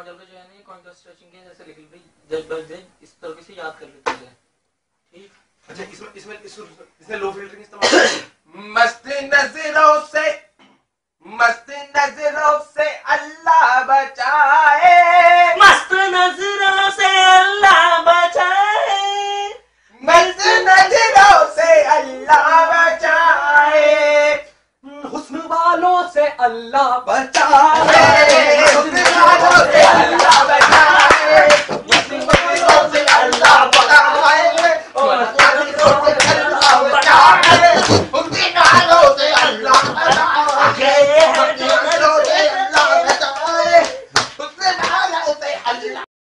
Model का जो है ना ये कॉन्ट्रास्ट स्ट्रेचिंग के जैसे लिख ली जज बाय जज इस तरह से याद कर लेते हैं। ठीक। अच्छा इसमें लो फिल्टरिंग इस्तेमाल मस्त नजरों से अल्लाह बचाए, मस्त नजरों से अल्लाह बचाए, मस्त नजरों से अल्लाह बचाए, हुस्न वालों से अल्लाह बचाए।